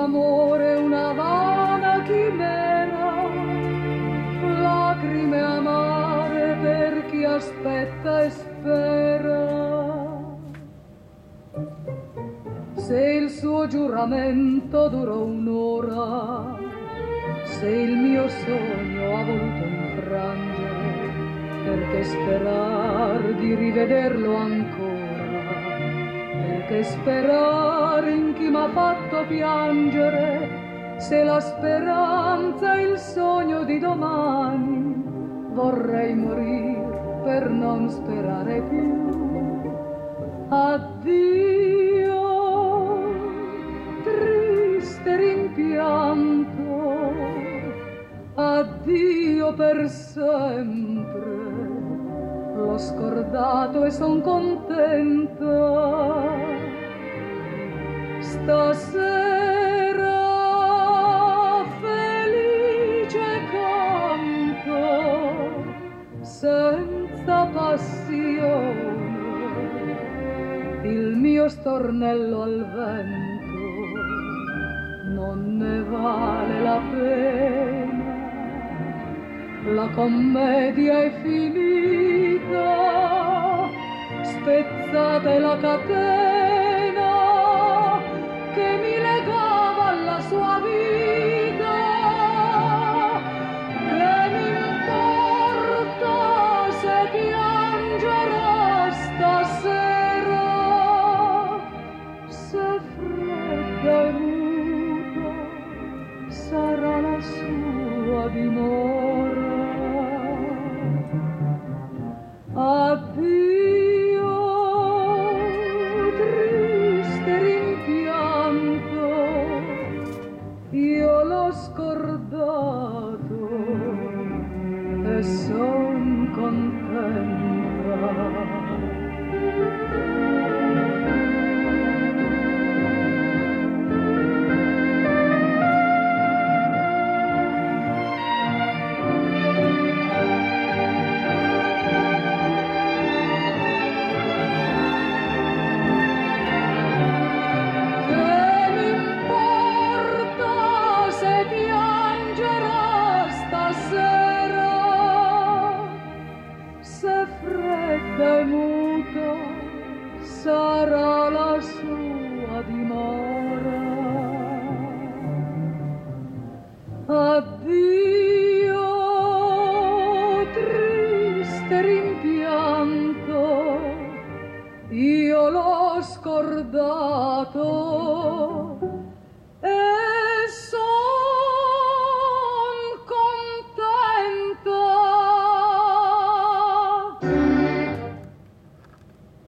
l'amore una vana chimera, lacrime amare per chi aspetta e spera. Se il suo giuramento durò un'ora, se il mio sogno ha voluto infrangere, perché sperar di rivederlo ancora, perché sperar in chi m'ha fatto piangere, se la speranza è il sogno di domani, vorrei morir per non sperare più. Addio, triste rimpianto, addio per sempre, l'ho scordato e son contenta. Stasera felice canto, senza passione, il mio stornello al vento non ne vale la pena. La commedia è finita, spezzata è la catena che mi legava alla sua vita. Che mi importa se piangerà stasera, se fredda e muta sarà la sua dimora. Addio, triste rimpianto, io l'ho scordato e son contenta. Sarà la sua dimora. Addio, triste rimpianto, io l'ho scordato